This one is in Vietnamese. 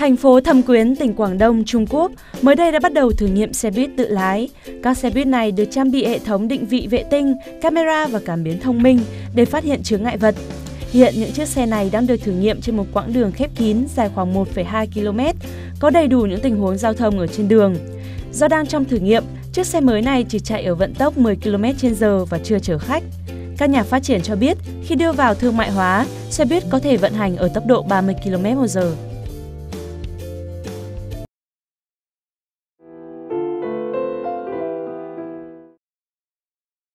Thành phố Thâm Quyến, tỉnh Quảng Đông, Trung Quốc mới đây đã bắt đầu thử nghiệm xe buýt tự lái. Các xe buýt này được trang bị hệ thống định vị vệ tinh, camera và cảm biến thông minh để phát hiện chướng ngại vật. Hiện những chiếc xe này đang được thử nghiệm trên một quãng đường khép kín dài khoảng 1,2 km, có đầy đủ những tình huống giao thông ở trên đường. Do đang trong thử nghiệm, chiếc xe mới này chỉ chạy ở vận tốc 10 km/h và chưa chở khách. Các nhà phát triển cho biết, khi đưa vào thương mại hóa, xe buýt có thể vận hành ở tốc độ 30 km/h.